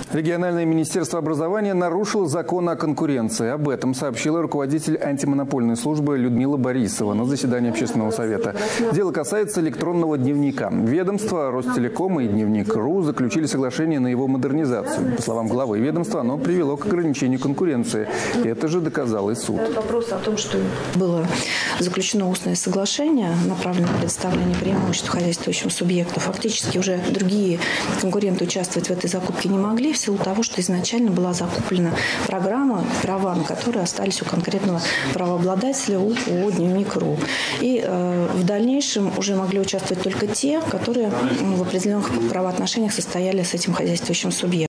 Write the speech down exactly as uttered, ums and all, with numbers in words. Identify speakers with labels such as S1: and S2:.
S1: Региональное министерство образования нарушило закон о конкуренции. Об этом сообщила руководитель антимонопольной службы Людмила Борисова на заседании общественного совета. Дело касается электронного дневника. Ведомство, Ростелеком и Дневник.ру заключили соглашение на его модернизацию. По словам главы ведомства, оно привело к ограничению конкуренции. Это же доказал и суд.
S2: Вопрос о том, что было заключено устное соглашение, направленное на предоставление преимуществ хозяйствующим субъектам. Фактически уже другие конкуренты участвовать в этой закупке не могли, в силу того, что изначально была закуплена программа, права на которые остались у конкретного правообладателя, у ООО «Дневник.ру». И э, в дальнейшем уже могли участвовать только те, которые в определенных правоотношениях состояли с этим хозяйствующим субъектом.